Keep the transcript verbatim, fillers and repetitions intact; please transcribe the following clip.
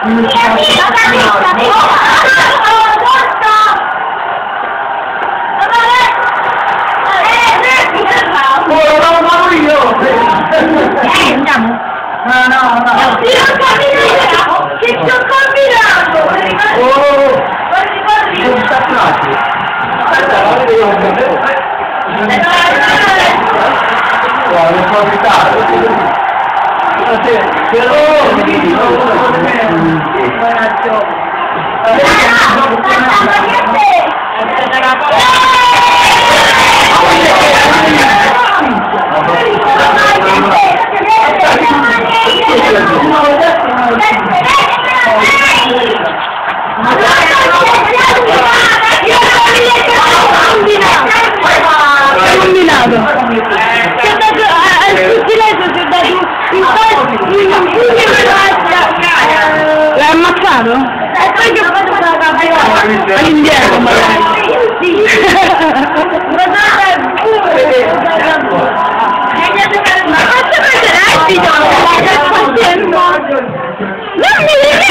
No, no, no. Io ho combinato! Che sto combinando! Oh! Guardi, guardi! Non sta più. Aspetta, la vedo io. Oh, non può evitare. Però... combinato si è dato al silenzio, si è dato in l'hai ammazzato? E poi che ho fatto la capirata all'indietro magari sì ma faccio vedere il video non mi